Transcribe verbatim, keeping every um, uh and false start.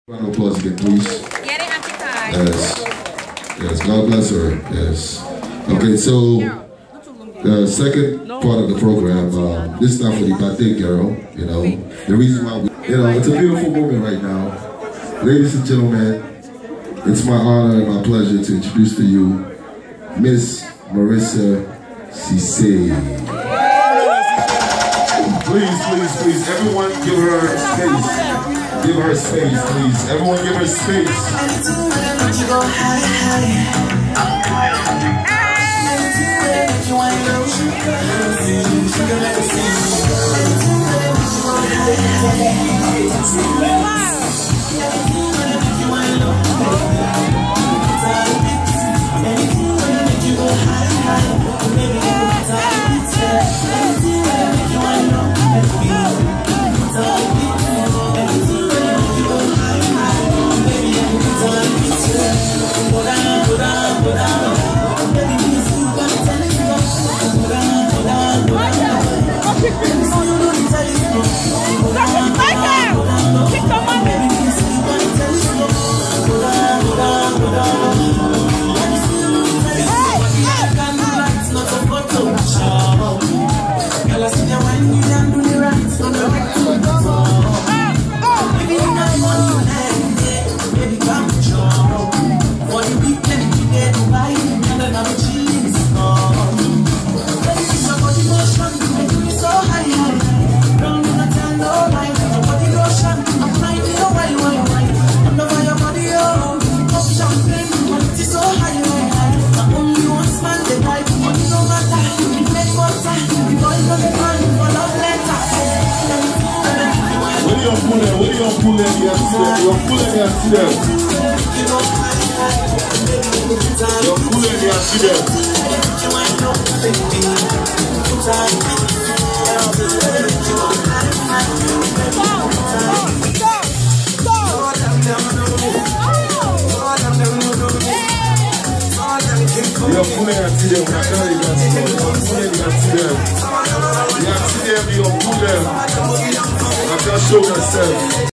Round of applause again, please. Get it, Auntie Kai. Yes. Yes, God bless her. Yes. Okay, so the second part of the program, um, this is not for the birthday girl, you know. The reason why we, you know, it's a beautiful moment right now. Ladies and gentlemen, it's my honor and my pleasure to introduce to you Miss Marissa Cisse. Please, please, please, everyone give her space. Give her space, please. Everyone give her space. What are you pulling the accident? You're pulling the accident. You're pulling the accident. You're pulling the accident. When I tell you that, you're pulling the accident. The accident, you're pulling. I can show myself.